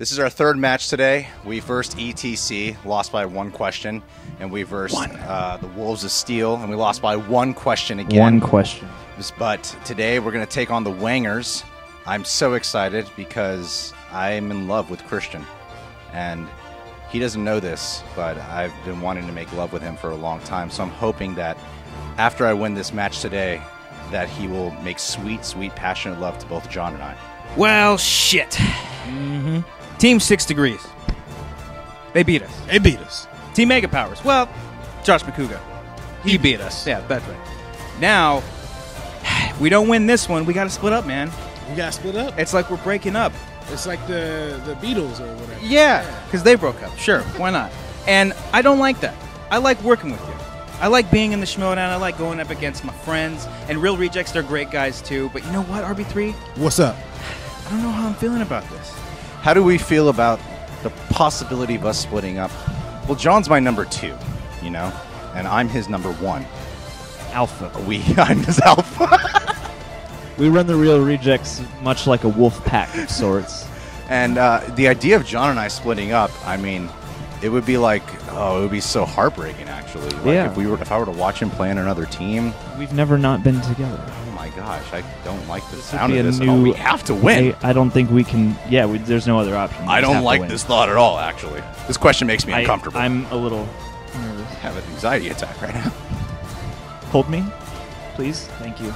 This is our third match today. We versed ETC, lost by 1 question, and we versed the Wolves of Steel, and we lost by 1 question again. 1 question. But today we're going to take on the Wangers. I'm so excited because I'm in love with Christian, and he doesn't know this, but I've been wanting to make love with him for a long time. So I'm hoping that after I win this match today, that he will make sweet, sweet, passionate love to both John and I. Well, shit. Team 6 Degrees. They beat us. They beat us. Team Mega Powers. Well, Josh McCouga. He beat us. Yeah, that's right. Now, we don't win this one. We got to split up, man. We got to split up. It's like we're breaking up. It's like the Beatles or whatever. Yeah, because they broke up. Sure, why not? And I don't like that. I like working with you. I like being in the Schmodown. I like going up against my friends. And Real Rejects, they're great guys, too. But you know what, RB3? What's up? I don't know how I'm feeling about this. How do we feel about the possibility of us splitting up? Well, John's my number 2, you know, and I'm his number 1. Alpha. I'm his alpha. We run the Real Rejects much like a wolf pack of sorts. And the idea of John and I splitting up, I mean, it would be like, it would be so heartbreaking, actually. Like Yeah. if I were to watch him play on another team, We've never not been together. oh my gosh, I don't like the would sound be of a this at all. new- We have to win. I don't think we can. Yeah, there's no other option. We I just don't have to like win. this thought at all, actually. This question makes me uncomfortable. I'm a little nervous. I have an anxiety attack right now. Hold me, please. Thank you.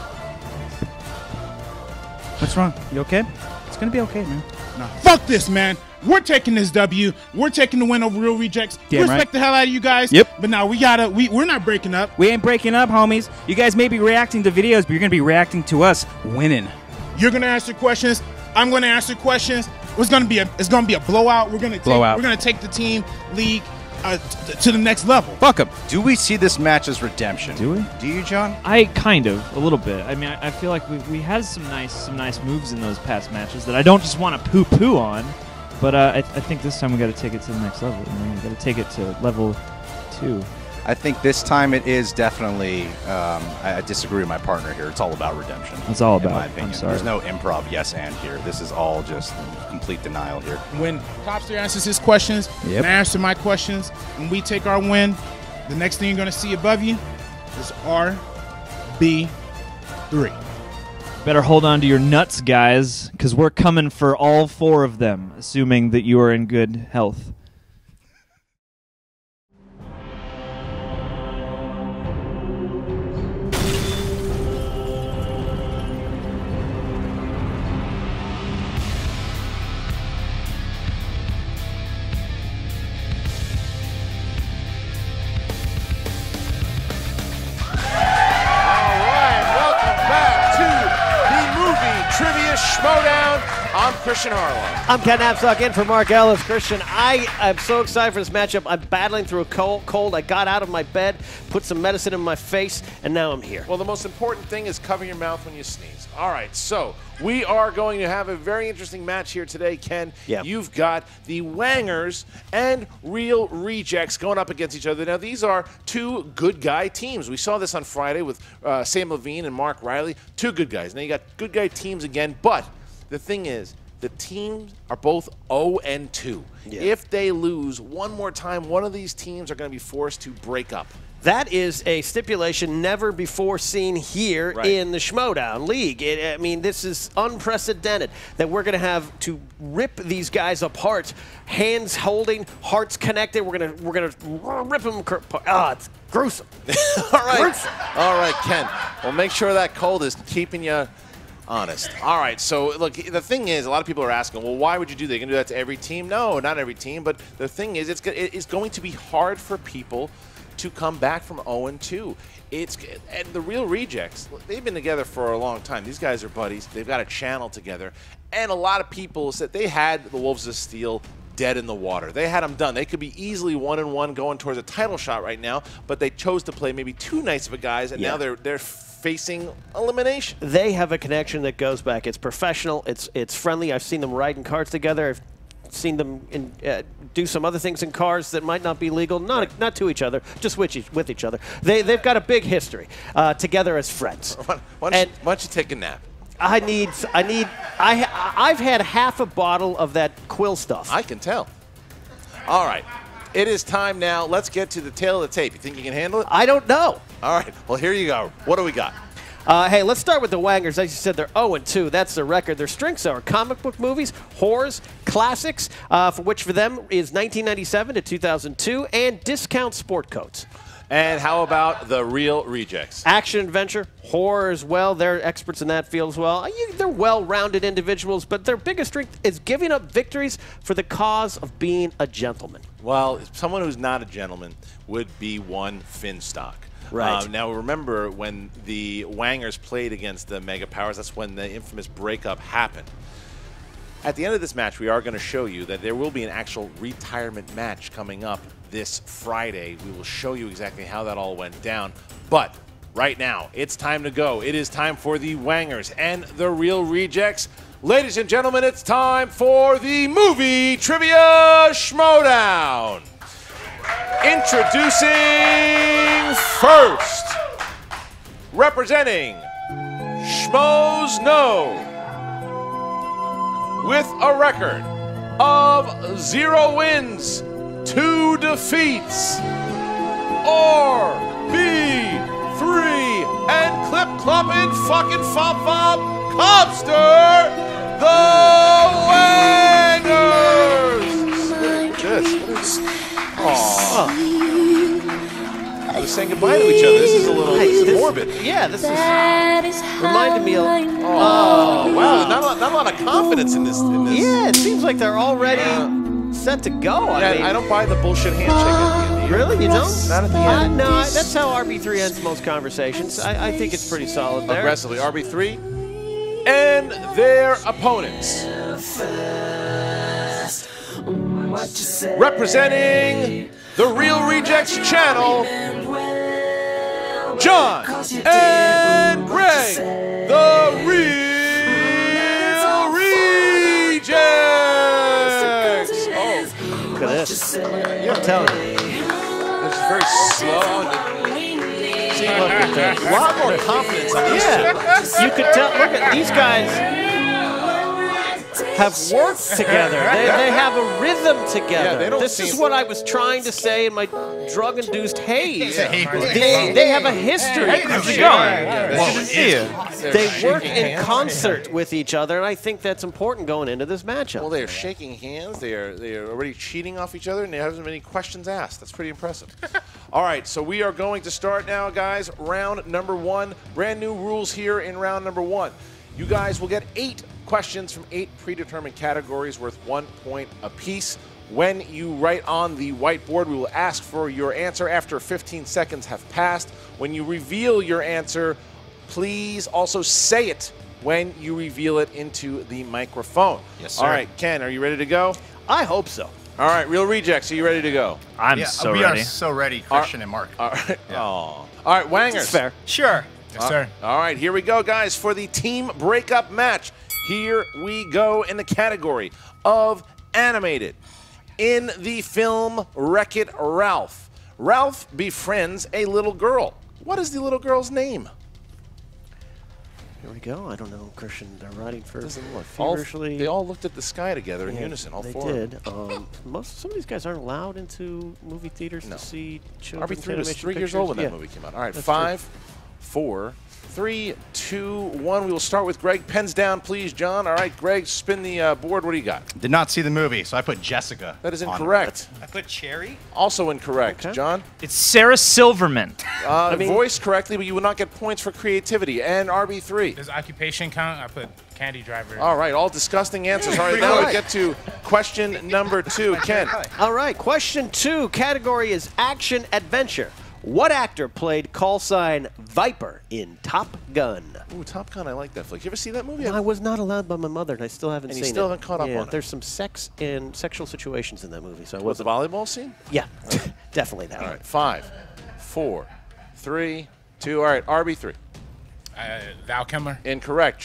What's wrong? You okay? It's going to be okay, man. Nah, fuck this, man. We're taking this W. We're taking the win over Real Rejects. Damn Respect right. the hell out of you guys. Yep. But now we're not breaking up. We ain't breaking up, homies. You guys may be reacting to videos, but you're going to be reacting to us winning. You're gonna answer questions. I'm gonna answer questions. It's gonna be a blowout. We're gonna take the team league to the next level. Fuck them. Do we see this match as redemption? Do we? Do you, John? I kind of a little bit. I mean, I feel like we had some nice moves in those past matches that I don't just want to poo on, but I think this time we got to take it to the next level. You know? We got to take it to level 2. I think this time it is definitely. I disagree with my partner here. It's all about redemption. It's all in about. my opinion. I'm sorry. There's no improv yes and here. This is all just complete denial here. When Topster answers his questions, Yep. and I answer my questions, and we take our win, the next thing you're gonna see above you is RB3. Better hold on to your nuts, guys, because we're coming for all 4 of them, assuming that you are in good health. Trivia Schmodown. I'm Christian Harlow. I'm Ken Napzok in for Mark Ellis. Christian, I am so excited for this matchup. I'm battling through a cold. I got out of my bed, put some medicine in my face, and now I'm here. Well, the most important thing is cover your mouth when you sneeze. All right, so we are going to have a very interesting match here today, Ken. Yeah. You've got the Wangers and Real Rejects going up against each other. Now, these are 2 good guy teams. We saw this on Friday with Sam Levine and Mark Riley. 2 good guys. Now, you got good guy teams again, but the thing is, the teams are both 0-2. Yeah. If they lose one more time, one of these teams are going to be forced to break up. That is a stipulation never before seen here in the Schmodown League. I mean, this is unprecedented that we're going to have to rip these guys apart, hands holding, hearts connected. We're gonna rip them apart. It's gruesome. All right, Ken. Well, make sure that cold is keeping you honest. All right, so look, the thing is, a lot of people are asking, well, why would you do that? You're going to do that to every team? No, not every team, but the thing is, it's going to be hard for people to come back from 0-2. And the Real Rejects, they've been together for a long time. These guys are buddies. They've got a channel together. And a lot of people said they had the Wolves of Steel dead in the water. They had them done. They could be easily 1-1 going towards a title shot right now, but they chose to play maybe too nice of a guys, and now they're facing elimination. They have a connection that goes back. It's professional. It's friendly. I've seen them ride in cars together. I've seen them do some other things in cars that might not be legal, not to each other, just with each other. They've got a big history together as friends. Why don't you take a nap? I've had half a bottle of that Quill stuff. I can tell. All right. It is time now. Let's get to the tail of the tape. You think you can handle it? I don't know. All right. Well, here you go. What do we got? Hey, let's start with the Wangers. As you said, they're 0-2. That's their record. Their strengths are comic book movies, horrors, classics, for which for them is 1997 to 2002, and discount sport coats. And how about the Real Rejects? Action, adventure, horror as well. They're experts in that field as well. They're well-rounded individuals, but their biggest strength is giving up victories for the cause of being a gentleman. Well, someone who's not a gentleman would be one Finstock. Right. Now, remember when the Wangers played against the Mega Powers, that's when the infamous breakup happened. At the end of this match, we are going to show you that there will be an actual retirement match coming up this Friday. We will show you exactly how that all went down. But right now, it's time to go. It is time for the Wangers and the Real Rejects. Ladies and gentlemen, it's time for the Movie Trivia Schmodown. Introducing first, representing Schmoes Know, with a record of 0 wins, 2 defeats, RB3 and Clip Cloppin' Fucking Fop Fop Cobster, the Wangers! Look at this. Aww. They're saying goodbye to each other. This is a little morbid. Yeah, this is reminded me of. Oh, wow. Not a lot of confidence in this. Yeah, it seems like they're already set to go. I don't buy the bullshit handshake at the end. Really? You don't? Not at the end. No, that's how RB3 ends most conversations. I think it's pretty solid there. Aggressively. RB3 and their opponents. Representing the Real Rejects channel, John and Greg, the Real Rejects. Oh, look at this. I'm telling you. This is very slow. Look at that. A lot more confidence on these two. You could tell. Look at these guys. Have worked together. They have a rhythm together. Yeah, this is what I was trying to say in my drug-induced haze. They have a history. How's it going? They work in concert with each other, and I think that's important going into this matchup. Well, they are shaking hands. They are already cheating off each other, and they haven't any questions asked. That's pretty impressive. All right, so we are going to start now, guys. Round number 1. Brand new rules here in round number 1. You guys will get 8 questions from 8 predetermined categories worth 1 point apiece. When you write on the whiteboard, we will ask for your answer after 15 seconds have passed. When you reveal your answer, please also say it when you reveal it into the microphone. Yes, sir. All right, Ken, are you ready to go? I hope so. All right, Real Rejects, are you ready to go? I'm We ready. are so ready, Christian and Mark. All right. All right, Wangers. That's fair. Sure. Yes, sir. All right, here we go, guys, for the team breakup match. Here we go in the category of animated. In the film Wreck-It Ralph, Ralph befriends a little girl. What is the little girl's name? Here we go. I don't know, Christian. They're writing for All, feverishly. they all looked at the sky together in unison, all they 4 of them. did. Some of these guys aren't allowed into movie theaters No. to see children's RB3 was animation 3 years pictures. old when that Yeah. movie came out. All right, That's 5, 4, 3, 2, 1. We will start with Greg. Pens down, please, John. All right, Greg, spin the board. What do you got? Did not see the movie, so I put Jessica. That is on incorrect. I put Cherry. Also incorrect. Okay. John? It's Sarah Silverman. Voiced correctly, but you will not get points for creativity. And RB3. Does occupation count? I put Candy Driver. All right, all disgusting answers. All right, now we get to question number 2. Ken. All right, question 2. Category is action adventure. What actor played call sign Viper in Top Gun? Ooh, Top Gun, I like that flick. You ever see that movie? I was not allowed by my mother, and I still haven't And seen you still it. haven't caught up Yeah, on it. There's some sex and sexual situations in that movie, so I Was the wasn't. volleyball scene? Yeah, definitely that All one. right, 5, 4, 3, 2. All right, RB3. Val Kilmer. Incorrect. John.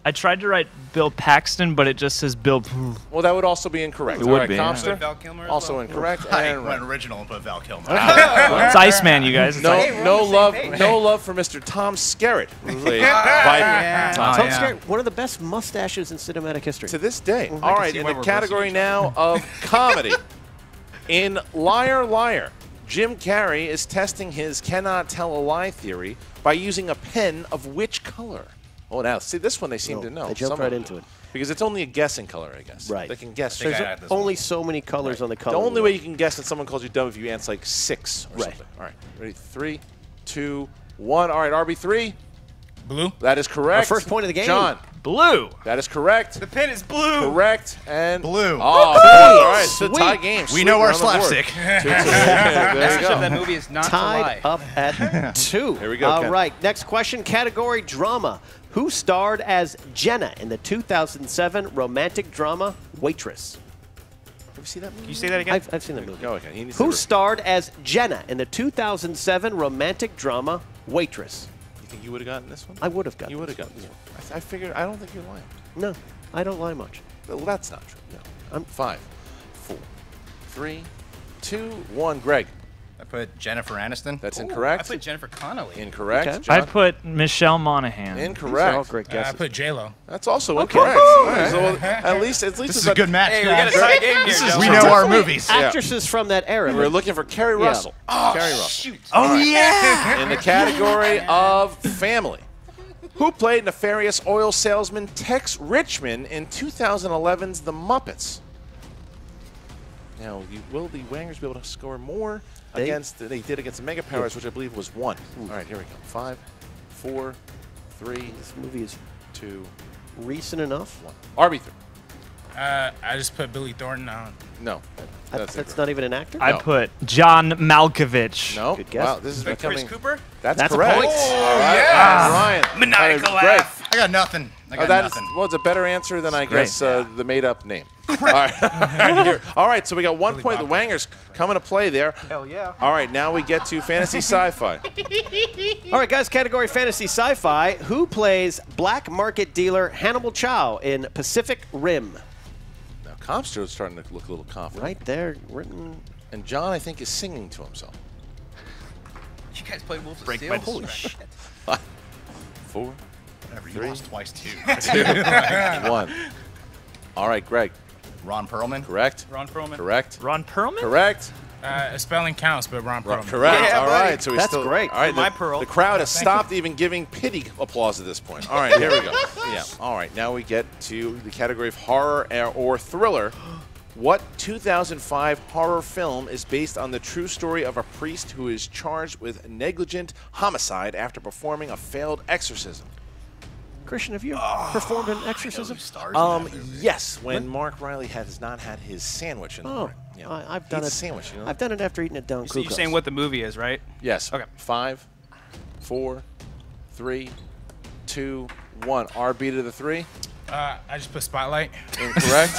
I tried to write Bill Paxton, but it just says Bill. Well, that would also be incorrect. It All would right, be, yeah. Comster, Val Kilmer as also well. incorrect. I And went original and put Val Kilmer. It's Iceman, you guys. It's no love for Mr. Tom Skerritt, who played Viper. Tom Tom Skerritt. Skerritt, one of the best mustaches in cinematic history. To this day. I All can right, see in why the we're category versing now of comedy. In Liar Liar, Jim Carrey is testing his cannot tell a lie theory by using a pen of which color? Oh, now, see, this one they seem to know. They jumped Some right of them into do. it. Because it's only a guessing color, I guess. Right. They can guess. There's got this only so many colors on the color. The only wheel. way you can guess that someone calls you dumb if you answer like 6 or Right. something. All right, ready? 3, 2, 1. All right, RB3. Blue. That is correct. Our first point of the game. John. blue. That is correct. The pin is blue. Correct. And Blue. Oh, all right. It's a Sweet. tie game. We know Sweet, our we're on the board. slapstick. 2-2. There you Message of that go. movie is not to Tied lie. up at 2. Here we go, All Ken. right, next question, category drama. Who starred as Jenna in the 2007 romantic drama Waitress? Have you seen that movie? Can you say that again? I've seen that movie. Oh, okay. He needs Who to starred as Jenna in the 2007 romantic drama Waitress? You think you would have gotten this one? I would have gotten You would have this gotten one. this one. I figured. I don't think you're lying. No, I don't lie much. Well, that's not true. No. I'm 5, 4, 3, 2, 1. Greg. I put Jennifer Aniston. That's I incorrect. put Jennifer Connelly. Incorrect. Okay. John. I put Michelle Monaghan. These are all Incorrect. great I guesses. put J-Lo. That's also incorrect. All right, so at least This it's is a good match. Hey, we got a tie game here, Joe. We know our movies. Actresses from that era. We're looking for Kerry Yeah. Russell. Kerry Russell. Shoot. Oh yeah. In the category of family. Who played nefarious oil salesman Tex Richmond in 2011's The Muppets? Now, will the Wangers be able to score more against they did against the Mega Powers, which I believe was 1. All right, here we go. 5, 4, 3, This movie is 2, recent enough. 1. RB3. I just put Billy Thornton on. No. That's not even an actor? I put John Malkovich. No. Good guess. Wow, this is Chris becoming. Cooper? That's That's a correct. point. All right, yes. Ryan. Maniacal Greg. laugh. Oh, I got nothing. I got that is, nothing. well, it's a better answer than I great. guess the made-up name. All right. Here. All right, so we got 1 point. The Wangers coming to play there. Hell yeah. All right, now we get to fantasy sci-fi. All right, guys, category fantasy sci-fi. Who plays black market dealer Hannibal Chow in Pacific Rim? Now, Comster is starting to look a little confident. Right there, written. And John, I think, is singing to himself. You guys played Wolves of Break Steel? my Holy shit. shit. 4, Whatever, you 3, lost twice, too. 1. All right, Greg. Ron Perlman. Correct. Ron Perlman. Correct. Ron Perlman. Correct. Spelling counts, but Ron Perlman. Correct. Yeah, all buddy. right. So we That's still, great. All right. My the, Pearl. the crowd has stopped even giving pity applause at this point. All right. Here we go. Yeah. All right. Now we get to the category of horror or thriller. What 2005 horror film is based on the true story of a priest who is charged with negligent homicide after performing a failed exorcism? Christian, have you performed an exorcism? Yes. When Mark Riley has not had his sandwich in the Oh, morning. Yeah. I've done Eats it. a sandwich, you know? I've done it after eating it down. So you're saying what the movie is, right? Yes. Okay. 5, 4, 3, 2, 1. RB to the 3. I just put Spotlight. Incorrect.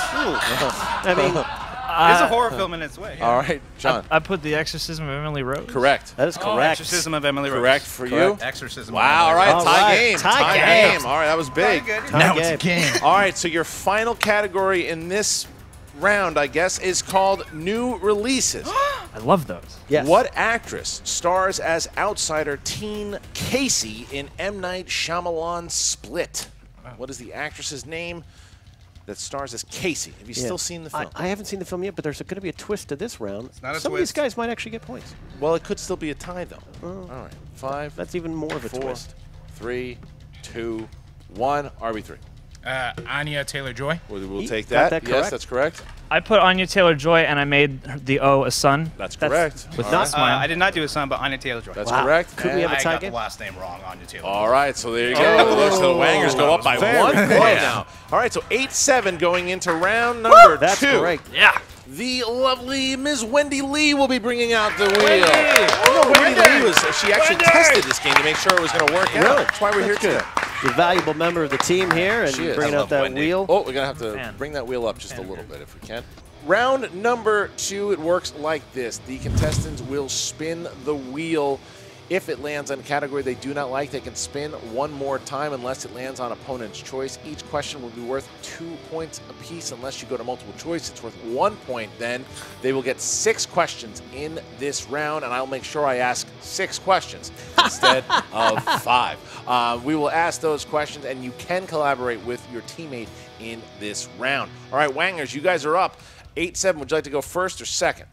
I mean, It's a horror film in its way. All right, John. I put The Exorcism of Emily Rose. Correct. that is Oh, correct. Exorcism of Emily Rose. Correct for Correct. you. Exorcism. Wow. All right. All Tie right, game. tie game. game. All right. That was big. Good. Tie Now game. it's a game. All right. So your final category in this round, I guess, is called new releases. I love those. Yes. What actress stars as outsider teen Casey in M. Night Shyamalan's Split? What is the actress's name that stars as Casey? Have you Yeah. still seen the film? I haven't seen the film yet, but there's going to be a twist to this round. not a Some of these twist. guys might actually get points. Well, it could still be a tie, though. All right. 5, That's even more of a 4, twist. 3, 2, 1. RB3. Anya Taylor-Joy. We'll He take got that. that Yes, correct. that's correct. I put Anya Taylor-Joy and I made the O a son. That's correct. With All not right. smile. I did not do a son, but Anya Taylor-Joy. That's Wow. correct. Could we have And- a tie got game? the last name wrong, Anya Taylor. All right, so there you go. So the Wangers go up by very 1 good. point now. All right, so 8-7 going into round number That's 2. great. Yeah. The lovely Ms. Wendy Lee will be bringing out the wheel. Wendy Lee she actually tested this game to make sure it was going to work out. Really? That's why we're here today. The valuable member of the team here and She is. bringing I out love that Wendy. wheel. Oh, we're going to have to Man. bring that wheel up just a little bit if we can. Round number 2, it works like this. The contestants will spin the wheel If it lands on a category they do not like, they can spin one more time unless it lands on opponent's choice. Each question will be worth 2 points apiece. Unless you go to multiple choice, it's worth 1 point. Then they will get 6 questions in this round, and I'll make sure I ask 6 questions instead of 5. We will ask those questions, and you can collaborate with your teammate in this round. All right, Wangers, you guys are up 8-7. Would you like to go first or second?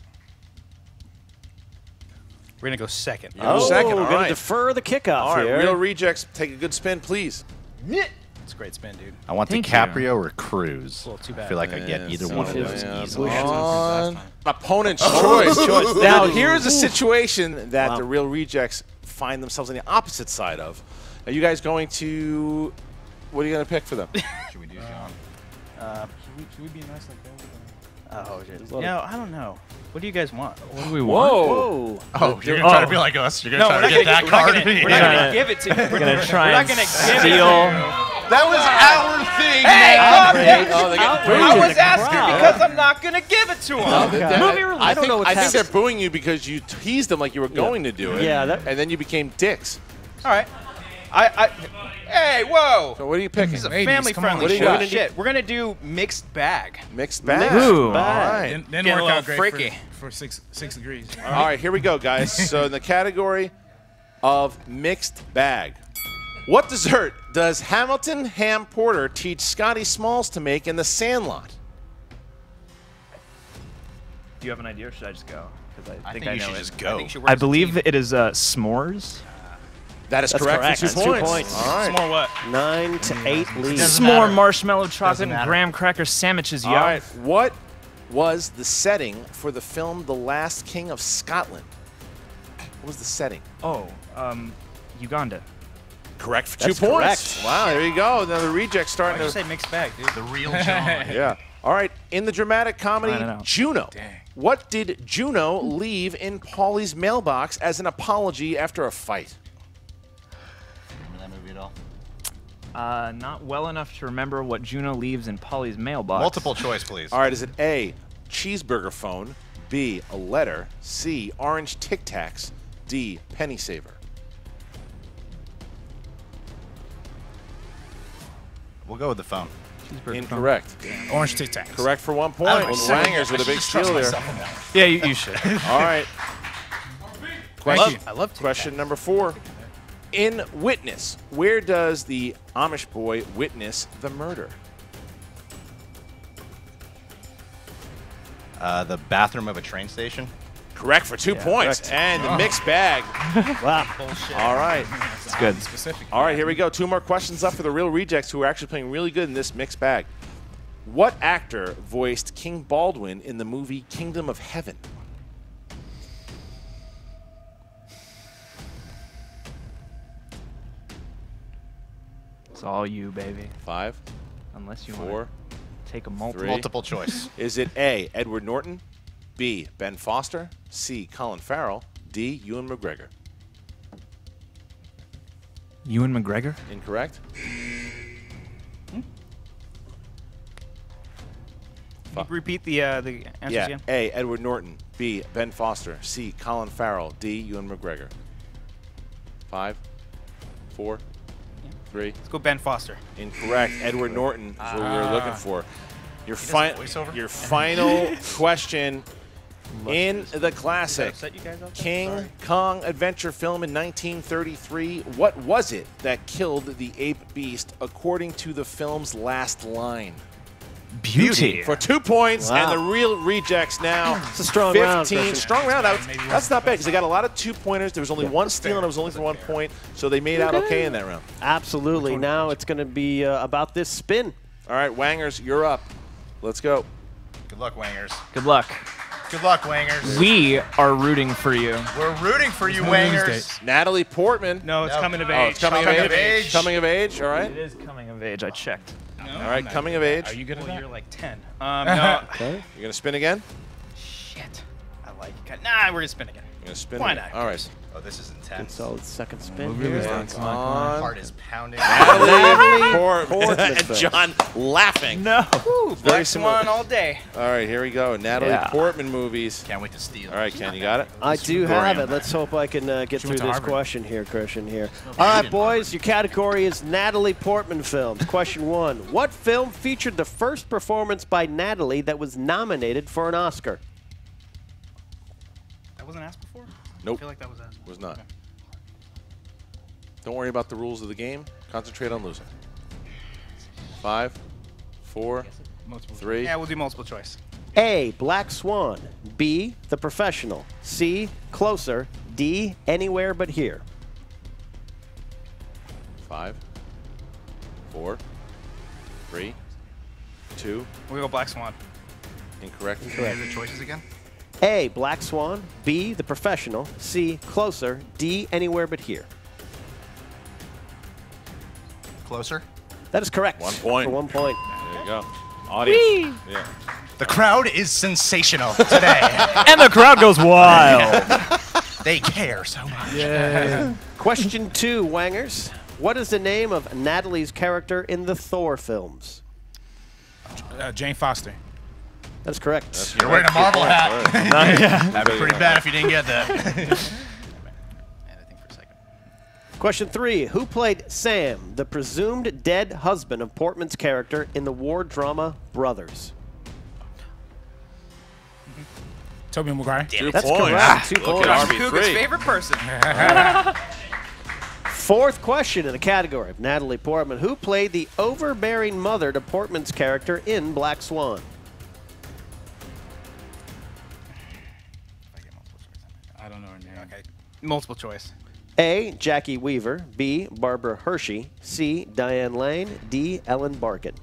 We're going to go second. You go second, we're all going right. to defer the kickoff All right, here. Real Rejects, take a good spin, please. It's a great spin, dude. I want Thank DiCaprio or Cruz. A little too bad. I feel like I get either one of those easily. On opponent's choice. Now, here's a situation that the Real Rejects find themselves on the opposite side of. Are you guys going to... What are you going to pick for them? Should we do John? Should we be nice like that? Oh, No, I don't know. What do you guys want? What do we want? Whoa. Oh, you're going to try to be like us? You're going to try to get that card? We're not going to give it to you. We're gonna try and give it steal. That was our thing. Hey, man. calm Oh, they get Outrage. I booed. was asking because I'm not going to give it to him. I don't know what's think they're happening. booing you because you teased them like you were going to do it. Yeah, that- and then you became dicks. All right. Hey, whoa. So what are you picking? This is a Ladies, come on. family-friendly What do you show. got? Shit, we're going to do mixed bag. Mixed bag. Ooh. All right. Didn't Getting a work little out great freaky. for 6 degrees. All right, here we go, guys. So in the category of mixed bag, what dessert does Hamilton Ham Porter teach Scotty Smalls to make in The Sandlot? Do you have an idea, or should I just go? Because I think you should just go. I believe it is s'mores. That is That's correct. correct. For 2 That's 2 points. points. All right. More what? 9 to 8 lead. S'more marshmallow chocolate and matter. graham cracker sandwiches, yo. All right. What was the setting for the film The Last King of Scotland? What was the setting? Oh, Uganda. Correct for That's 2 points. correct. Wow, there you go. Now the rejects Why'd starting you to. say mixed bag, dude? The real John. Yeah. All right. In the dramatic comedy I don't know. Juno, what did Juno leave in Paulie's mailbox as an apology after a fight? Remember that movie at all? Not well enough to remember what Juno leaves in Polly's mailbox. Multiple choice, please. All right. Is it A, cheeseburger phone, B, a letter, C, orange Tic Tacs, D, penny saver? We'll go with the phone. Incorrect. Orange Tic Tacs. Correct for 1 point. Well, Wangers with a big steal there. Yeah, you should. All right. Thank you. I love Question number 4. In Witness, where does the Amish boy witness the murder? The bathroom of a train station. Correct for 2 points. correct. And the mixed bag. Wow. All right. It's good. Specific. All right, here we go. 2 more questions up for the Real Rejects, who are actually playing really good in this mixed bag. What actor voiced King Baldwin in the movie Kingdom of Heaven? It's all you, baby. 5, Unless you 4, want to take a multiple. 3. Multiple choice. Is it A, Edward Norton, B, Ben Foster, C, Colin Farrell, D, Ewan McGregor? Ewan McGregor? Incorrect. Repeat the answers Yeah, again. A, Edward Norton, B, Ben Foster, C, Colin Farrell, D, Ewan McGregor. 5, 4, 3. Let's go Ben Foster. Incorrect. Edward Norton is what we were looking for. Your, voiceover? your final question in the classic Upset you guys out there? King Sorry. Kong adventure film in 1933. What was it that killed the ape beast according to the film's last line? Beauty. For 2 points, Wow. and the Real Rejects now It's a strong 15. round, Christian. Strong round. That's not bad because they got a lot of 2-pointers. There was only one steal, and it was only for 1 point, so they made out okay in that round. Absolutely. Now it's going to be about this spin. All right, Wangers, you're up. Let's go. Good luck, Wangers. Good luck. Good luck, Wangers. We are rooting for you. We're rooting for you, no lose Wangers. Natalie Portman. No, it's No. coming of Oh, age. it's coming of age. Coming of age. All right. It is coming of age. I checked. All right. Coming of age. Are you good at Well, that? you're like 10. No. You're gonna spin again. Shit. I like it. Nah, we're going to spin again. You're gonna spin. Why it? not? All right. Oh, this is Good intense. solid second spin Movie was here. on. It's My on. heart is pounding. Natalie Portman. Portman. And John laughing. No. Ooh, Very Black similar. Swan all day. All right, here we go. Natalie Yeah. Portman movies. Can't wait to steal. All right, Ken, you got it? I do have it. Let's hope I can get through went to this Harvard. question here, Christian. Here. All right, boys. Your category is Natalie Portman films. Question 1. What film featured the first performance by Natalie that was nominated for an Oscar? That wasn't asked before? Nope. I feel like that was asked. Was not. Don't worry about the rules of the game. Concentrate on losing. 5, 4, 3. Yeah, we'll do multiple choice. A. Black Swan. B. The Professional. C. Closer. D. Anywhere But Here. 5, 4, 3, 2. We'll go Black Swan. Incorrect. What are the choices again? A. Black Swan. B. The Professional. C. Closer. D. Anywhere But Here. Closer. That is correct. 1 point. For 1 point. There you go. Audience. Yeah. The crowd is sensational today. And the crowd goes wild. They care so much. Question 2, Wangers. What is the name of Natalie's character in the Thor films? Jane Foster. That's correct. You're wearing a Marvel hat. That'd be pretty Yeah. bad if you didn't get that. Question 3. Who played Sam, the presumed dead husband of Portman's character in the war drama Brothers? Tobey Maguire. That's points. correct. 2 Look points. at Cougar's RB3. favorite person. Fourth question in the category of Natalie Portman. Who played the overbearing mother to Portman's character in Black Swan? I don't know her name. Okay. Multiple choice. A. Jackie Weaver. B. Barbara Hershey. C. Diane Lane. D. Ellen Barkin.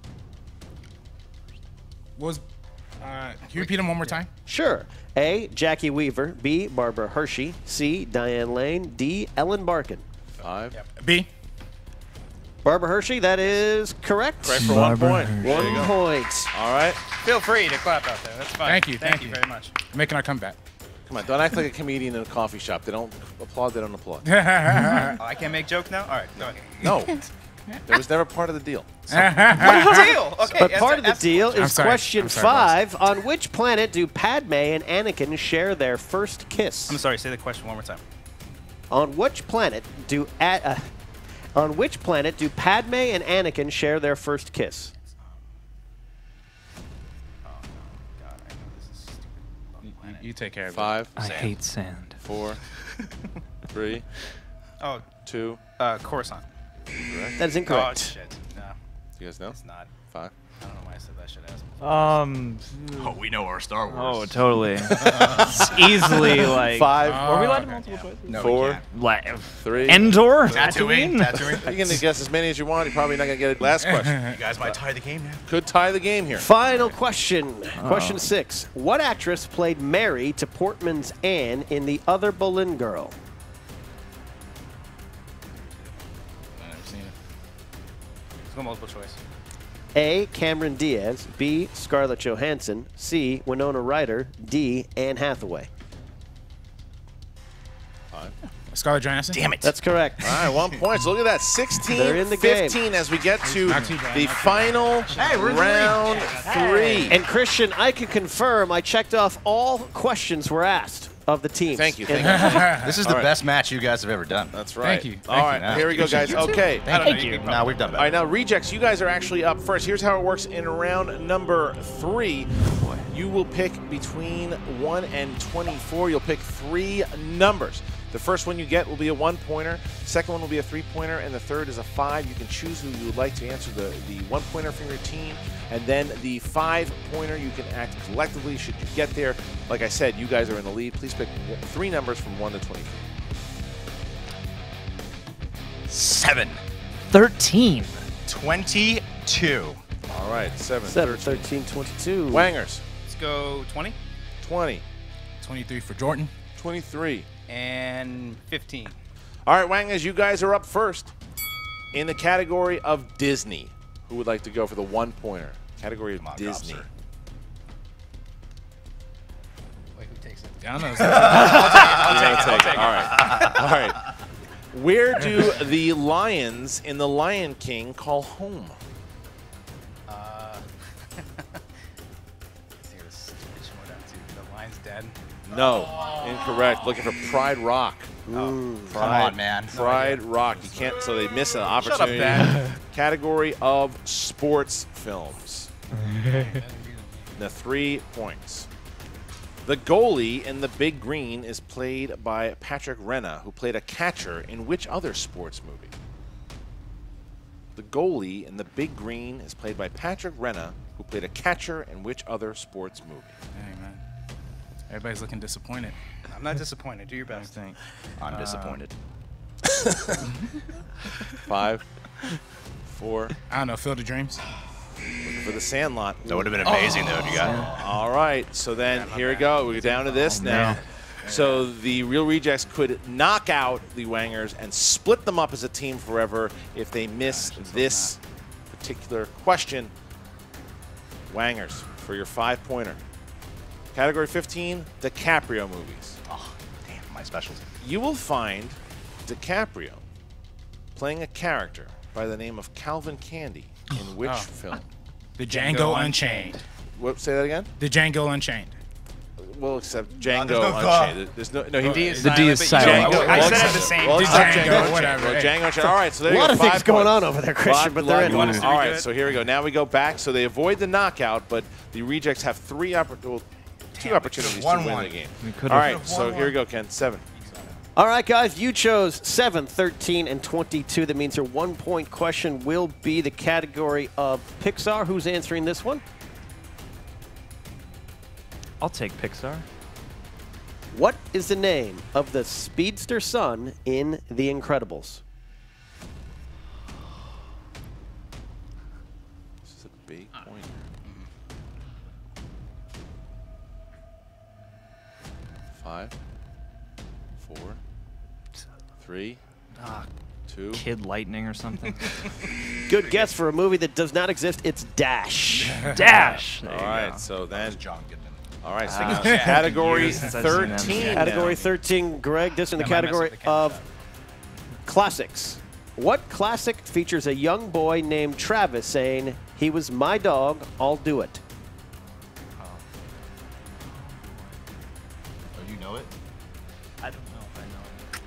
What was? Can you repeat them one more time? Sure. A. Jackie Weaver. B. Barbara Hershey. C. Diane Lane. D. Ellen Barkin. 5. B. Barbara Hershey, that is correct. Correct for 1 point. There you 1 go. point. All right. Feel free to clap out there. That's fine. Thank you, Thank thank you you. very much. Making our comeback. Come on, don't act like a comedian in a coffee shop. They don't applaud, they don't applaud. Oh, I can't make jokes now? All right, go ahead. No. That was never part of the deal. Deal. Okay. But answer- part of the ask- deal I'm is sorry. question I'm sorry, 5. On which planet do Padme and Anakin share their first kiss? I'm sorry. Say the question one more time. On which planet do Padme and Anakin share their first kiss? God, I know this is stupid. You take care of it. 5, I hate sand. 4, 3, Oh, 2. That Coruscant. is Oh, incorrect. shit. No, You guys know? it's not. 5. I don't know why I said that shit. Oh, we know our Star Wars. Oh, totally. It's easily like. 5, Are we allowed to okay. multiple choice? No, 4, Like 3. Endor? Tatooine. Tatooine? You can guess as many as you want. You're probably not going to get it. Last question. You guys might tie the game now. Could tie the game here. Final question. Question 6. What actress played Mary to Portman's Anne in The Other Boleyn Girl? I've never seen it. Let's go multiple choice. A. Cameron Diaz. B. Scarlett Johansson. C. Winona Ryder. D. Anne Hathaway. 5. Scarlett Johansson. Damn it. That's correct. All right, 1 point. So look at that. 16, They're in the 15 game. as we get to Not too bad, the not too final round 3. And Christian, I can confirm I checked off all questions were asked of the teams. Thank you. in Thank that. you. This is All the right. best match you guys have ever done. That's right. Thank you. All Thank right, you. here we go, guys. Okay. Thank you. Now we've done All right, better. now Rejects, you guys are actually up first. Here's how it works in round number 3. You will pick between 1 and 24. You'll pick 3 numbers. The first one you get will be a 1-pointer. Second one will be a 3-pointer, and the third is a 5. You can choose who you would like to answer the 1-pointer from your team, and then the 5-pointer. You can act collectively should you get there. Like I said, you guys are in the lead. Please pick 3 numbers from 1 to 23. 7. 13. 22. All right, 7, 7, 13. 13, 22. Wangers, Let's go 20 20, 23 for Jordan. 23. and 15. All right, Wangers, you guys are up first in the category of Disney. Who would like to go for the 1-pointer? Category of Come on, Disney. Dropster. Wait, who takes it? I don't know. I'll take it. All right. Where do the lions in The Lion King call home? The line's dead. No, incorrect. Looking for Pride Rock. Come on, man. Pride Rock. You can't. So they miss an Shut up, opportunity. Ben. Category of sports films. The 3 points. The goalie in The Big Green is played by Patrick Renna, who played a catcher in which other sports movie? The goalie in The Big Green is played by Patrick Renna, who played a catcher in which other sports movie? Hey, man. Everybody's looking disappointed. I'm not disappointed. Do your best. I'm disappointed. 5, 4, I don't know. Field of Dreams. looking for The Sandlot. That would have been amazing, though, if you got it. All right, so then here we go. We're down to this now. So the Real Rejects could knock out the Wangers and split them up as a team forever if they miss this particular question. Wangers, for your 5-pointer. Category 15, DiCaprio movies. Oh, damn, my specialty. You will find DiCaprio playing a character by the name of Calvin Candy in which film? The Django Unchained. What, say that again? The Django Unchained. Well, except Django there's no Unchained. There's no. No, he The D is silent. Django. I well, said it except- the same. well, The except Django, Unchained. whatever. Well, Django Unchained. All right, so there A you lot go. of things 5 going points. on over there, Christian, but they're in. All us to be right, good? so here we go. Now we go back. So they avoid the knockout, but the Rejects have two opportunities to win 1-1. the game. We could've- All right, so here we go, Ken. 7. All right, guys, you chose 7, 13, and 22. That means your 1-point question will be the category of Pixar. Who's answering this one? I'll take Pixar. What is the name of the speedster son in The Incredibles? This is a big point. 5, 4, 3, 2. Kid Lightning or something. Good guess for a movie that does not exist. It's Dash. Dash. There All you right, go. so then. John Goodman. All right, so category Years since I've seen them. 13. Category now. 13, Greg. This in the Am I messing category with the camera? of classics. What classic features a young boy named Travis saying, "He was my dog, I'll do it"? Oh, you know it? I don't know if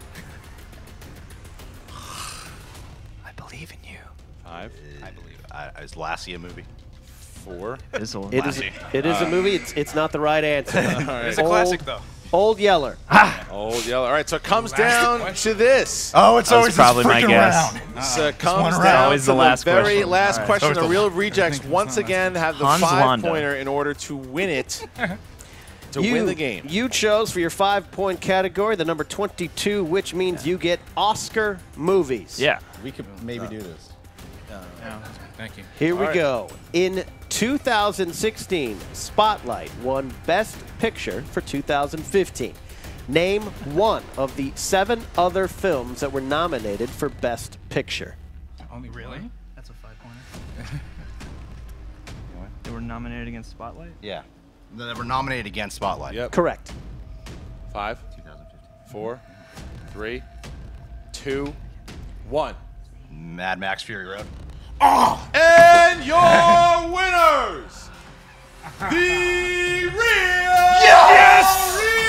I know. I believe in you. 5, I believe. Is Lassie a movie? 4. It is a movie. It's not the right answer. It's a classic, though. Old Yeller. Old Yeller. All right, so it comes down to this. Oh, it's That was always probably this my freaking guess. round. So it comes one down round. Always to the last very question. last All right. question. So The it's Real the- Rejects once again have the Hans Landa. 5-pointer in order to win it, to win the game. You chose for your 5-point category the number 22, which means you get Oscar movies. Yeah. We could maybe do this. Thank you. Here we All right. go. In 2016, Spotlight won Best Picture for 2015. Name one of the 7 other films that were nominated for Best Picture. Only really? That's a 5-pointer. They were nominated against Spotlight? Yeah. They were nominated against Spotlight. Yep. Correct. 5, 2015. 4, 3, 2, 1. Mad Max Fury Road. And your winners, the Real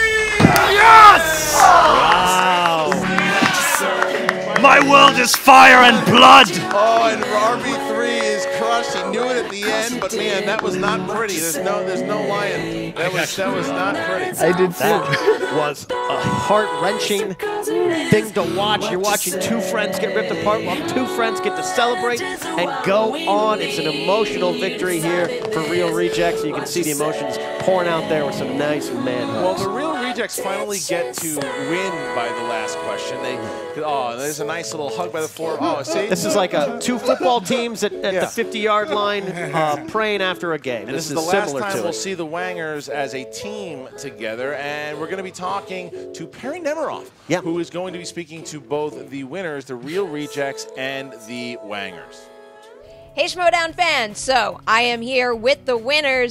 My world is fire and blood! Oh, and RB3 is crushed. He knew it at the end, but man, that was not pretty. There's no lying. That was not pretty. I did too. That was a heart-wrenching thing to watch. You're watching two friends get ripped apart while two friends get to celebrate and go on. It's an emotional victory here for Real Rejects. You can see the emotions pouring out there with some nice man Well, hugs. the Real Rejects finally get to win by the last question. There's a nice little hug by the floor. Oh, see? This is like two football teams at the 50-yard line praying after a game. And this is the last similar time to we'll it. see the Wangers as a team together, and we're going to be talking to Perry Nemiroff, Yep. who is going to be speaking to both the winners, the Real Rejects, and the Wangers. Hey, Schmodown fans. So I am here with the winners.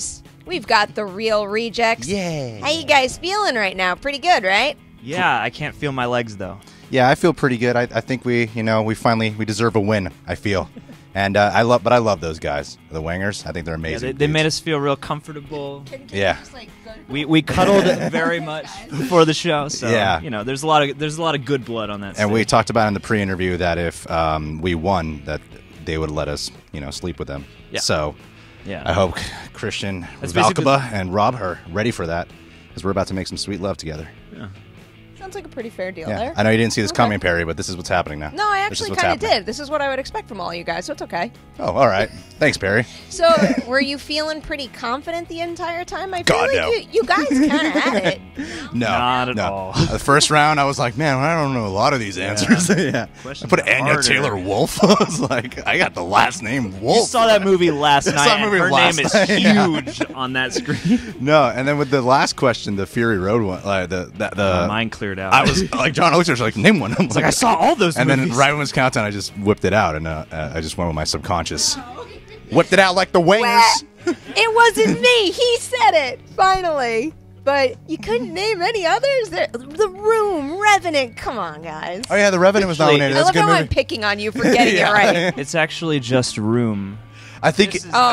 we've got the Real Rejects. Yeah. How you guys feeling right now? Pretty good, right? Yeah, I can't feel my legs though. Yeah, I feel pretty good. I think we deserve a win. I feel, and I love those guys, the Wangers. I think they're amazing. Yeah, they made us feel real comfortable. Yeah. We cuddled very much before the show, so Yeah. there's a lot of good blood on that. And stage. we talked about in the pre-interview that if we won, that they would let us, sleep with them. Yeah. So Yeah. I hope Christian, That's basically- Valkaba, and Rob are ready for that, because we're about to make some sweet love together. Sounds like a pretty fair deal Yeah. there. I know you didn't see this Okay. coming, Perry, but this is what's happening now. No, I This is actually what's kind of happening. did. This is what I would expect from all you guys, so it's okay. Oh, all right. Thanks, Perry. So, were you feeling pretty confident the entire time? I feel God, like no. you guys kind of had it. No, Not at no. all. The first round, I was like, man, I don't know a lot of these answers. Yeah. I Questions put are Anya harder. Taylor Wolf. I was like, I got the last name Wolf. You saw that movie last I night. saw that and movie her last name is night, yeah. huge on that screen. No, and then with the last question, the Fury Road one, like the My mind cleared out. I was like, John looked at her, like, name one. I was like, I saw all those And movies. then right when it was countdown, I just whipped it out, and I just went with my subconscious. Whipped it out like the Wangers. It wasn't me. He said it, finally. But you couldn't name any others? The Room, Revenant. Come on, guys. Oh yeah, The Revenant was Actually, nominated. I That's a love good how I'm movie. picking on you for getting it right. It's actually just Room. I think. Oh,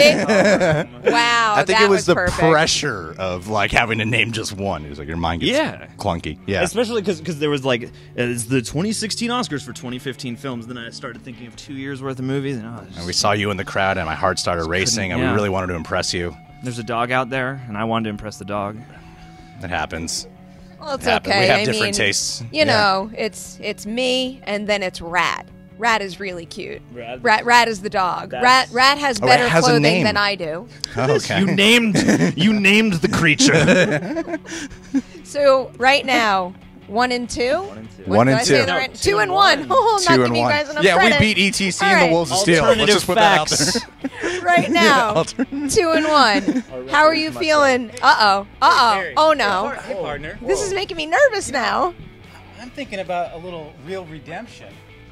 wow. I think that it was the perfect. pressure of like having to name just one. It was like your mind gets Yeah. clunky. Yeah. Especially because there was like it's the 2016 Oscars for 2015 films. Then I started thinking of 2 years worth of movies, and And we saw you in the crowd, and my heart started racing, and yeah. we really wanted to impress you. there's a dog out there, and I wanted to impress the dog. It happens. Well, it's It happens. okay. We have I different mean, tastes. You Yeah. know, it's me, and then it's Rat. Rat is really cute. Rad? Rat is the dog. That's- Rat has Oh, it better has a clothing name. than I do. Oh, okay. You named the creature. So right now, 1 and 2. One Did and I say two. that right? 2 and 1. Oh, I'm not giving you guys enough Yeah, credit. we beat ETC All and right. the Wolves of Steel. Let's just put that out there. Right now, 2 and 1. How are you feeling? Uh oh. Oh no. Hey, partner. This is making me nervous now. I'm thinking about a little real redemption.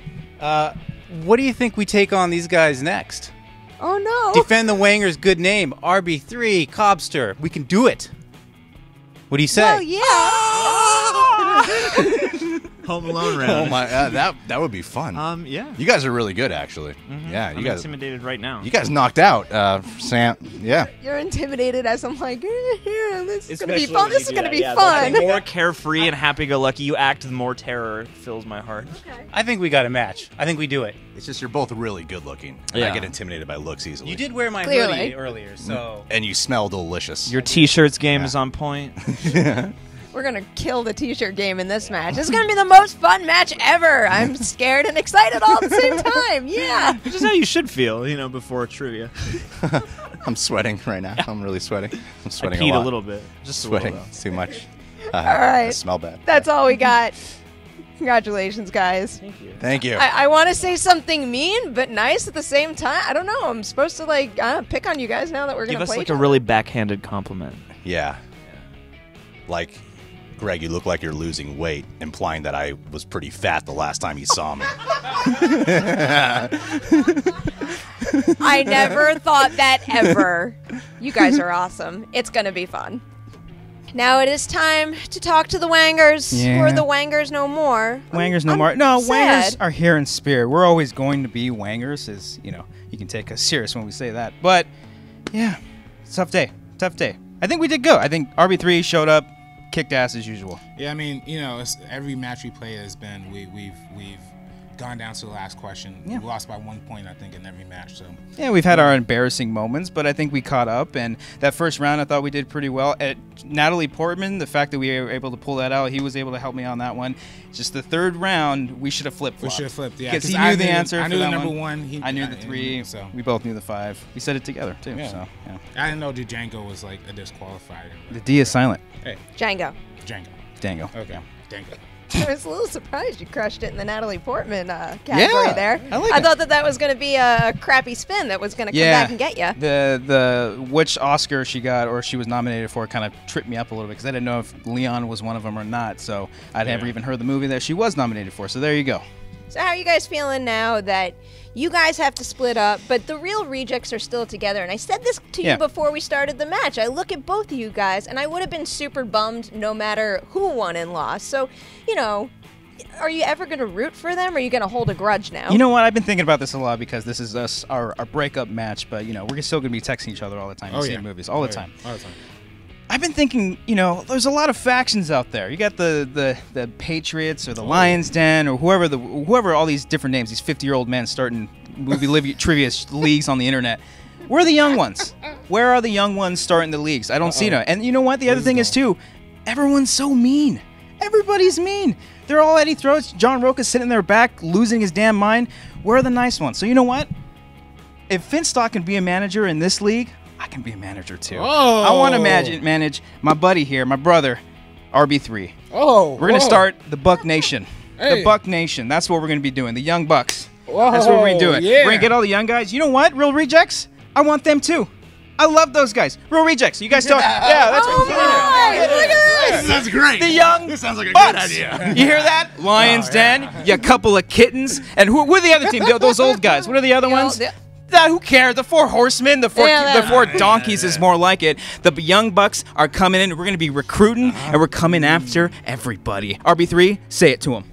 What do you think we take on these guys next? Oh no. Defend the Wangers' good name. RB3, Cobster. We can do it. What do you say? Well, yeah. Home Alone Oh round. my, that would be fun. Yeah. You guys are really good, actually. Yeah, I'm you guys. intimidated right now. You guys knocked out Sam. Yeah. You're intimidated as I'm like, here, this is gonna be Especially fun. when This you is do gonna that. be Yeah, fun. The more carefree and happy-go-lucky you act, the more terror fills my heart. I think we got a match. I think we do it. It's just you're both really good looking. And Yeah. I get intimidated by looks easily. You did wear my Clearly. hoodie earlier, so And you smell delicious. Your T-shirts game is on point. We're gonna kill the t-shirt game in this match. This is gonna be the most fun match ever. I'm scared and excited all at the same time. Yeah. Which is how you should feel, before trivia. I'm sweating right now. I'm really sweating. I'm I sweating peed a lot. little bit. Just Sweating. a little, It's too much. All right. I smell bad. That's all we got. Congratulations, guys. Thank you. Thank you. I want to say something mean but nice at the same time. I don't know. I'm supposed to pick on you guys now that we're Give gonna us play. like each a other. really backhanded compliment. Yeah. Like, Greg, you look like you're losing weight, implying that I was pretty fat the last time you saw me. I never thought that ever. You guys are awesome. It's gonna be fun. Now it is time to talk to the Wangers. Yeah. We're the Wangers no more. Wangers no I'm more. No, sad. Wangers are here in spirit. We're always going to be Wangers, as you know. You can take us serious when we say that. But yeah, tough day. Tough day. I think we did good. I think RB3 showed up, kicked ass as usual. Yeah, I mean, every match we play has been we've gone down to the last question. Yeah. We lost by 1 point, I think, in every match. So Yeah, we've had our embarrassing moments, but I think we caught up. And that first round, I thought we did pretty well. At Natalie Portman, the fact that we were able to pull that out, he was able to help me on that one. Just the third round, we should have flipped. we should have flipped. Yeah, because he I knew the answer. I for knew the that number one. I knew the three. So We both knew the 5. We said it together too. Yeah. So yeah. I didn't know Django was like a disqualified. The D is silent. Hey, Django. Django. Dango. Okay, Django. I was a little surprised you crushed it in the Natalie Portman category Yeah, there. I like I it. thought that was going to be a crappy spin that was going to come Yeah. back and get you. The which Oscar she got or she was nominated for kind of tripped me up a little bit because I didn't know if Leon was one of them or not. So I'd never even heard the movie that she was nominated for. So there you go. So how are you guys feeling now that you guys have to split up, but the Real Rejects are still together? And I said this to you before we started the match. I look at both of you guys, and I would have been super bummed no matter who won and lost. So, you know, are you ever going to root for them, or are you going to hold a grudge now? You know what? I've been thinking about this a lot because this is our breakup match, but, you know, we're still going to be texting each other all the time and seeing movies all the time. All the time. I've been thinking, you know, there's a lot of factions out there. You got the Patriots or the Lions Den or whoever all these different names, these 50-year-old men starting movie trivia leagues on the internet. Where are the young ones? Where are the young ones starting the leagues? I don't see them. And you know what? The other thing is, too, everyone's so mean. Everybody's mean. They're all Eddie throats. John Roca's sitting in their back, losing his damn mind. Where are the nice ones? So you know what? If Finstock can be a manager in this league, I can be a manager too. Oh. I want to manage my buddy here, my brother, RB3. Oh. We're going to start the Buck Nation. Hey. The Buck Nation. That's what we're going to be doing. The Young Bucks. Whoa, That's what we're going to be doing. yeah. We're going to get all the young guys. You know what? Real Rejects? I want them too. I love those guys. Real Rejects. You guys talk. Yeah, that's what Look at this! That's great. The young This sounds like a Bucks. great idea. You hear that? Lions Den, you couple of kittens. And who are the other team? Those old guys. What are the other ones? Who cares? The four horsemen, the four donkeys is more like it. The Young Bucks are coming in. We're going to be recruiting, and we're coming after everybody. RB3, say it to them.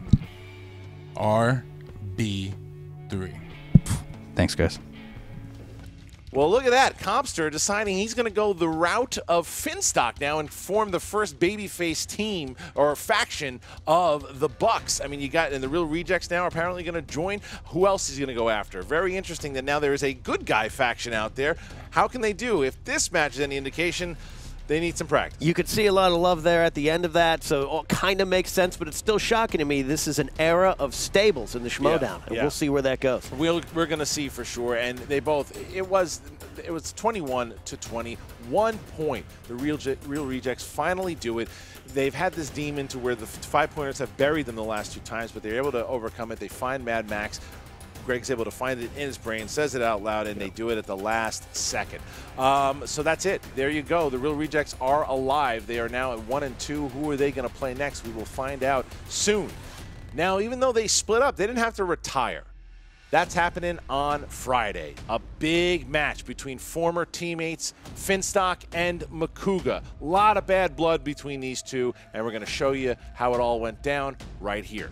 RB3. Thanks, guys. Well, look at that. Compster deciding he's going to go the route of Finstock now and form the first babyface team or faction of the Bucks. I mean, you got, and the Real Rejects now are apparently going to join. Who else is he going to go after? Very interesting that now there is a good guy faction out there. How can they do? If this match is any indication, they need some practice. You could see a lot of love there at the end of that, so it kind of makes sense, but it's still shocking to me. This is an era of stables in the Schmodown, and we'll see where that goes. We're going to see for sure, and they both, it was 21-20, 1 point. The Real Rejects finally do it. They've had this demon to where the 5-pointers have buried them the last 2 times, but they're able to overcome it. They find Mad Max. Greg's able to find it in his brain, says it out loud, and they do it at the last second. So that's it. There you go. The Real Rejects are alive. They are now at 1-2. Who are they going to play next? We will find out soon. Now, even though they split up, they didn't have to retire. That's happening on Friday. A big match between former teammates Finstock and Makuga. A lot of bad blood between these two, and we're going to show you how it all went down right here.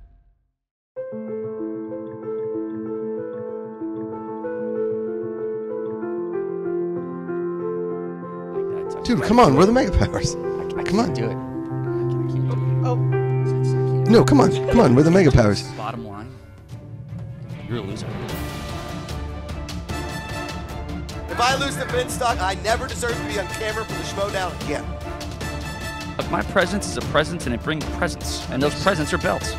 Dude, come on, we're the Mega Powers. Come on. Do it. No, come on, we're the Mega Powers. Bottom line, you're a loser. If I lose to Finstock, I never deserve to be on camera for the Schmodown again. Look, my presence is a presence, and it brings presents, and those presents are belts.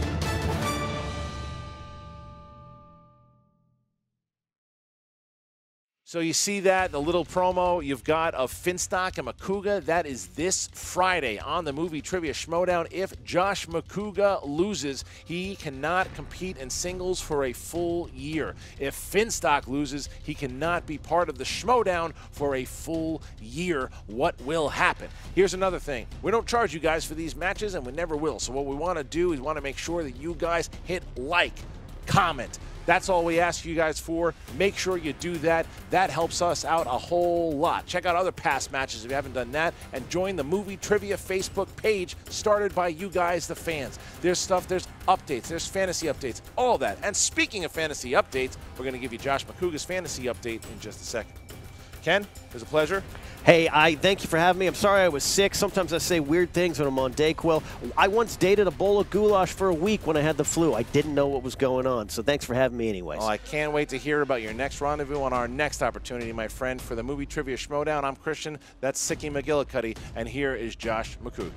So you see that, the little promo you've got of Finstock and Makuga. That is this Friday on the Movie Trivia Schmodown. If Josh Makuga loses, he cannot compete in singles for a full year. If Finstock loses, he cannot be part of the Schmodown for a full year. What will happen? Here's another thing. We don't charge you guys for these matches, and we never will. So what we want to do is want to make sure that you guys hit like, comment. That's all we ask you guys for. Make sure you do that. That helps us out a whole lot. Check out other past matches if you haven't done that, and join the Movie Trivia Facebook page started by you guys, the fans. There's stuff, there's updates, there's fantasy updates, all that. And speaking of fantasy updates, we're going to give you Josh Makuga's fantasy update in just a second. Ken, it was a pleasure. Hey, I thank you for having me. I'm sorry I was sick. Sometimes I say weird things when I'm on Dayquil. I once dated a bowl of goulash for a week when I had the flu. I didn't know what was going on, so thanks for having me anyways. Well, I can't wait to hear about your next rendezvous on our next opportunity, my friend, for the Movie Trivia Schmodown. I'm Christian. That's Sicky McGillicuddy, and here is Josh Makuga.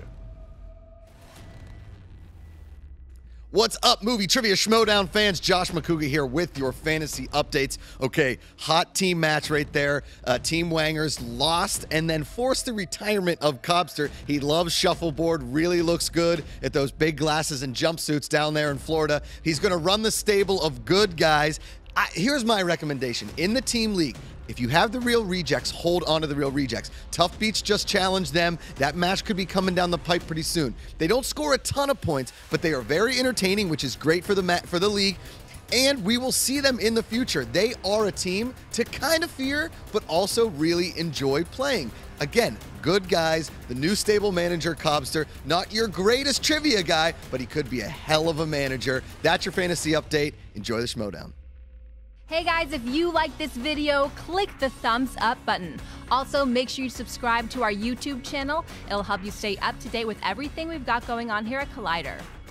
What's up, Movie Trivia Schmodown fans? Josh Makuga here with your fantasy updates. Okay, hot team match right there. Team Wangers lost and then forced the retirement of Cobster. He loves shuffleboard, really looks good at those big glasses and jumpsuits down there in Florida. He's going to run the stable of good guys. Here's my recommendation. In the team league, if you have the Real Rejects, hold on to the Real Rejects. Tough Beats just challenged them. That match could be coming down the pipe pretty soon. They don't score a ton of points, but they are very entertaining, which is great for the league. And we will see them in the future. They are a team to kind of fear, but also really enjoy playing. Again, good guys. The new stable manager, Cobster, not your greatest trivia guy, but he could be a hell of a manager. That's your fantasy update. Enjoy the Schmoedown. Hey guys, if you like this video, click the thumbs up button. Also, make sure you subscribe to our YouTube channel. It'll help you stay up to date with everything we've got going on here at Collider.